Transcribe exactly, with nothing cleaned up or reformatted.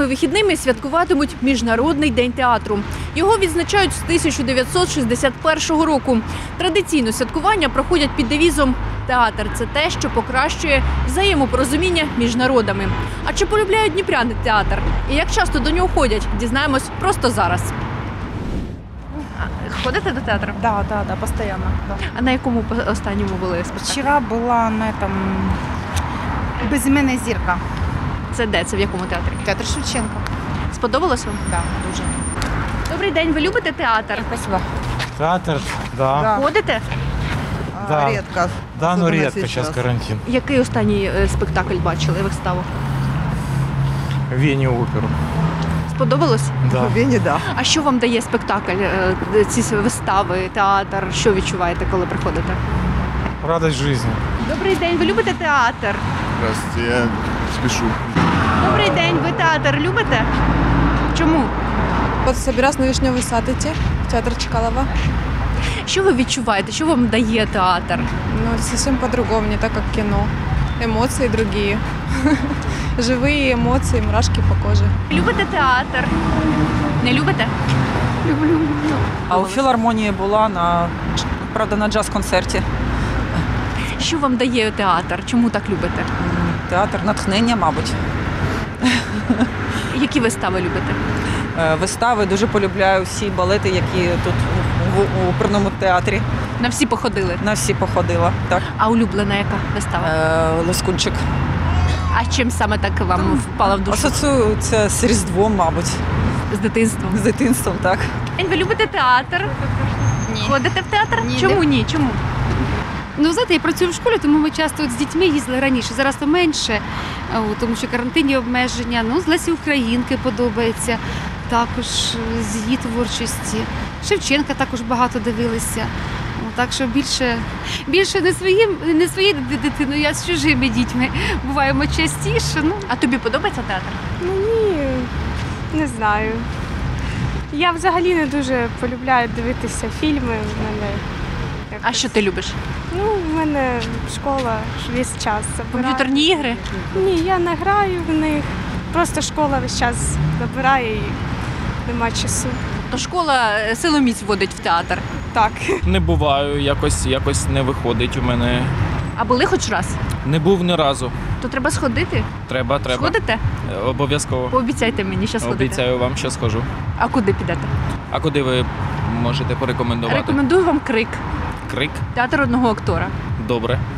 Цими вихідними святкуватимуть Міжнародний день театру. Його відзначають з тисяча дев'ятсот шістдесят першого року. Традиційно святкування проходять під девізом «Театр – це те, що покращує взаємопорозуміння між народами». А чи полюбляють дніпряни театр? І як часто до нього ходять, дізнаємось просто зараз. Ходите до театру? Да, да, да, постоянно. Да. А на якому останньому були спектаклі? Вчера была на этом «Безіменна зірка». Це де? Це в якому театрі? Театр Шевченка. Сподобалось вам? Да, дуже. Добрий день, ви любите театр? Спасибо. Театр, да. Да. Ходите? Да. Редко. Да, но Особенно редко, сейчас карантин. Який останній е, спектакль бачили, виставу? Вене оперу. Сподобалось? Да. В Вене, да. А що вам дає спектакль, е, ці вистави, театр? Що відчуваєте, коли приходите? Радость жизни. Добрий день, ви любите театр? Здравствуйте, я спешу. Добрий день, ви театр любите? Чому? Вот собираюсь на Вишневый сад идти, в театр Чкалова. Що ви відчуваєте? Що вам дає театр? Ну, совсем по-другому, не так, как кино. Эмоции другие. Живые эмоции, мурашки по коже. Любите театр? Не любите? Люблю. А у філармонії була на, правда, на джаз-концерті. Що вам дає театр? Чому так любите? Театр натхнення, мабуть. Які вистави любите? Е, Вистави дуже полюбляю всі балети, які тут у, у оперному театрі. На всі походили. На всі походила. Так. А улюблена яка вистава? Е, Лоскунчик. А чим саме так вам впала в душу? Асоціюю це з Різдвом, мабуть, З дитинством. з дитинством, так. Ви любите театр? Ні. Ходите в театр? Ні. Чому ні? Чому? Ну, знаєте, я працюю в школі, тому ми часто от з дітьми їздили раніше. Зараз то менше, а, от, тому що карантинні обмеження. Ну, з Лесі Українки подобається, також з її творчості. Шевченка також багато дивилися. Ну, так що більше, більше не своїм, не своєю дитиною, а з чужими дітьми буваємо частіше. Ну, А тобі подобається театр? Ну ні, не знаю. Я взагалі не дуже полюбляю дивитися фільми. В мене А якось- що ти любиш? Ну, в мене школа ж весь час забирає. Комп'ютерні ігри? Ні, я не граю в них. Просто школа весь час забирає і нема часу. То школа е, силоміць водить в театр. Так. Не буваю, якось, якось не виходить у мене. А були хоч раз? Не був ні разу. То треба сходити. Треба, треба. Сходите? Е, Обов'язково. Пообіцяйте мені, що сходите. Обіцяю вам, що схожу. А куди підете? А куди ви можете порекомендувати? Рекомендую вам «Крик». Крик? Театр одного актора. Добре.